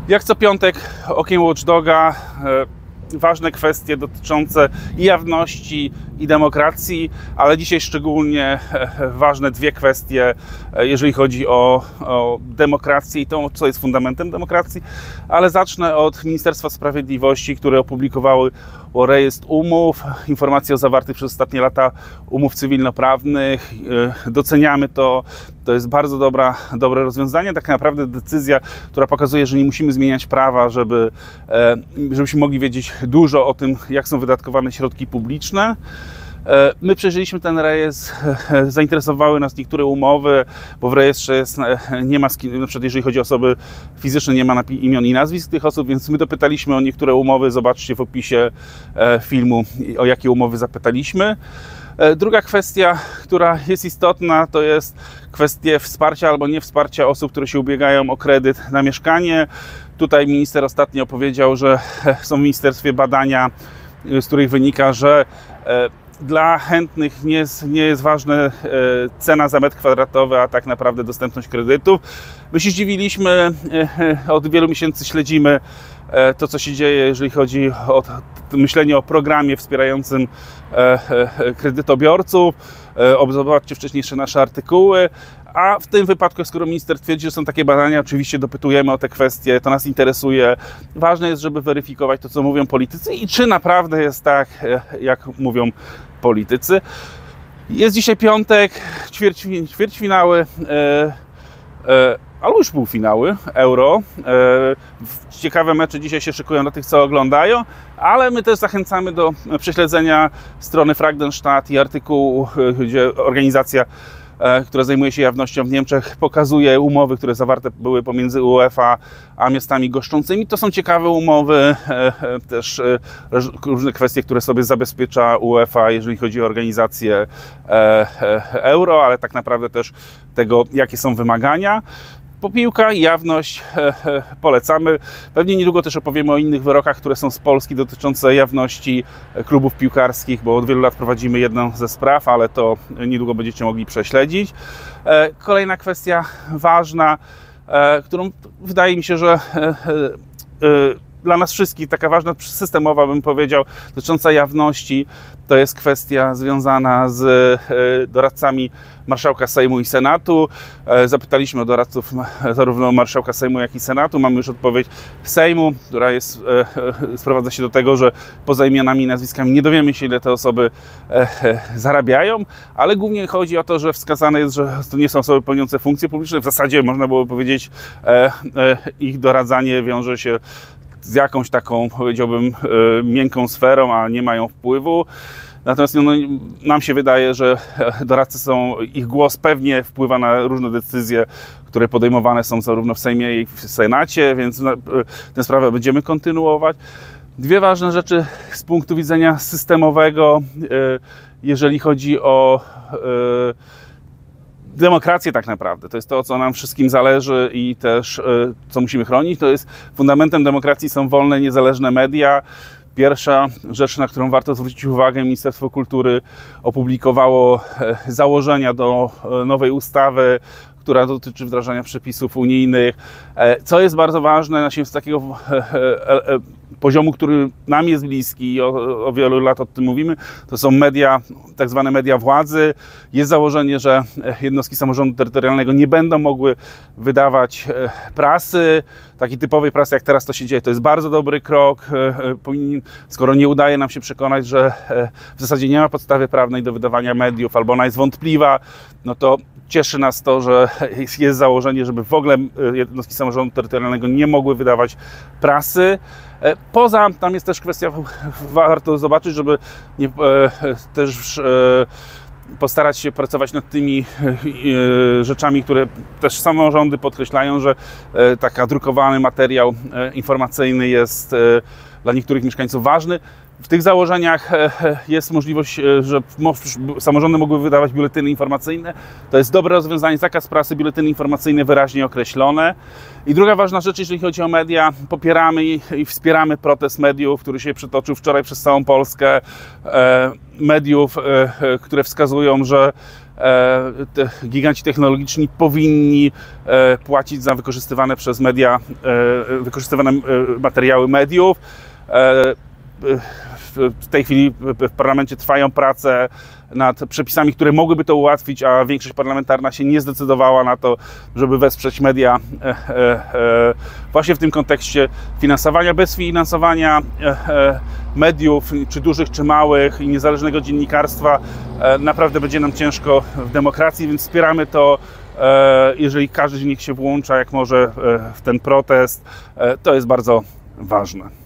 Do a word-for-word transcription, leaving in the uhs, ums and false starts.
Jak co piątek okiem Watchdoga, ważne kwestie dotyczące i jawności, i demokracji, ale dzisiaj szczególnie ważne dwie kwestie, jeżeli chodzi o, o demokrację i to, co jest fundamentem demokracji. Ale zacznę od Ministerstwa Sprawiedliwości, które opublikowało rejestr umów, informacje o zawartych przez ostatnie lata umów cywilnoprawnych. Doceniamy to. To jest bardzo dobra, dobre rozwiązanie. Tak naprawdę decyzja, która pokazuje, że nie musimy zmieniać prawa, żeby, żebyśmy mogli wiedzieć dużo o tym, jak są wydatkowane środki publiczne. My przejrzeliśmy ten rejestr, zainteresowały nas niektóre umowy, bo w rejestrze jest, nie ma, na przykład jeżeli chodzi o osoby fizyczne, nie ma imion i nazwisk tych osób, więc my dopytaliśmy o niektóre umowy. Zobaczcie w opisie filmu, o jakie umowy zapytaliśmy. Druga kwestia, która jest istotna, to jest kwestia wsparcia albo niewsparcia osób, które się ubiegają o kredyt na mieszkanie. Tutaj minister ostatnio powiedział, że są w ministerstwie badania, z których wynika, że dla chętnych nie jest, nie jest ważna cena za metr kwadratowy, a tak naprawdę dostępność kredytów. My się zdziwiliśmy, od wielu miesięcy śledzimy to, co się dzieje, jeżeli chodzi o myślenie o programie wspierającym kredytobiorców. Zobaczcie wcześniejsze nasze artykuły. A w tym wypadku, skoro minister twierdzi, że są takie badania, oczywiście dopytujemy o te kwestie, to nas interesuje. Ważne jest, żeby weryfikować to, co mówią politycy i czy naprawdę jest tak, jak mówią politycy. Jest dzisiaj piątek, ćwierć, ćwierćfinały, e, e, albo już półfinały Euro. E, ciekawe mecze dzisiaj się szykują dla tych, co oglądają, ale my też zachęcamy do prześledzenia strony Fragdenstadt i artykułu, gdzie organizacja, która zajmuje się jawnością w Niemczech, pokazuje umowy, które zawarte były pomiędzy UEFA a miastami goszczącymi. To są ciekawe umowy, też różne kwestie, które sobie zabezpiecza UEFA, jeżeli chodzi o organizację Euro, ale tak naprawdę też tego, jakie są wymagania. Piłka i jawność polecamy. Pewnie niedługo też opowiemy o innych wyrokach, które są z Polski dotyczące jawności klubów piłkarskich, bo od wielu lat prowadzimy jedną ze spraw, ale to niedługo będziecie mogli prześledzić. Kolejna kwestia ważna, którą wydaje mi się, że dla nas wszystkich taka ważna, systemowa, bym powiedział, dotycząca jawności, to jest kwestia związana z doradcami marszałka Sejmu i Senatu. Zapytaliśmy o doradców zarówno marszałka Sejmu, jak i Senatu. Mamy już odpowiedź Sejmu, która jest, sprowadza się do tego, że poza imionami i nazwiskami nie dowiemy się, ile te osoby zarabiają, ale głównie chodzi o to, że wskazane jest, że to nie są osoby pełniące funkcje publiczne. W zasadzie można było powiedzieć, ich doradzanie wiąże się z jakąś taką, powiedziałbym, miękką sferą, a nie mają wpływu. Natomiast no, nam się wydaje, że doradcy są, ich głos pewnie wpływa na różne decyzje, które podejmowane są zarówno w Sejmie, jak i w Senacie, więc tę sprawę będziemy kontynuować. Dwie ważne rzeczy z punktu widzenia systemowego, jeżeli chodzi o demokrację tak naprawdę. To jest to, co nam wszystkim zależy i też co musimy chronić. To jest fundamentem demokracji są wolne, niezależne media. Pierwsza rzecz, na którą warto zwrócić uwagę, Ministerstwo Kultury opublikowało założenia do nowej ustawy, która dotyczy wdrażania przepisów unijnych. Co jest bardzo ważne, z takiego poziomu, który nam jest bliski i o, o wielu lat o tym mówimy, to są media, tak zwane media władzy. Jest założenie, że jednostki samorządu terytorialnego nie będą mogły wydawać prasy, takiej typowej prasy, jak teraz to się dzieje. To jest bardzo dobry krok. Skoro nie udaje nam się przekonać, że w zasadzie nie ma podstawy prawnej do wydawania mediów, albo ona jest wątpliwa, no to cieszy nas to, że jest założenie, żeby w ogóle jednostki samorządu terytorialnego nie mogły wydawać prasy. Poza, tam jest też kwestia, warto zobaczyć, żeby nie, też postarać się pracować nad tymi rzeczami, które też samorządy podkreślają, że taki drukowany materiał informacyjny jest dla niektórych mieszkańców ważny. W tych założeniach jest możliwość, że samorządy mogły wydawać biuletyny informacyjne. To jest dobre rozwiązanie, zakaz prasy, biuletyny informacyjne wyraźnie określone. I druga ważna rzecz, jeżeli chodzi o media, popieramy i wspieramy protest mediów, który się przetoczył wczoraj przez całą Polskę. Mediów, które wskazują, że te giganci technologiczni powinni płacić za wykorzystywane przez media, wykorzystywane materiały mediów. W tej chwili w parlamencie trwają prace nad przepisami, które mogłyby to ułatwić, a większość parlamentarna się nie zdecydowała na to, żeby wesprzeć media właśnie w tym kontekście finansowania. Bez finansowania mediów, czy dużych, czy małych, i niezależnego dziennikarstwa naprawdę będzie nam ciężko w demokracji, więc wspieramy to. Jeżeli każdy z nich się włącza, jak może, w ten protest, to jest bardzo ważne.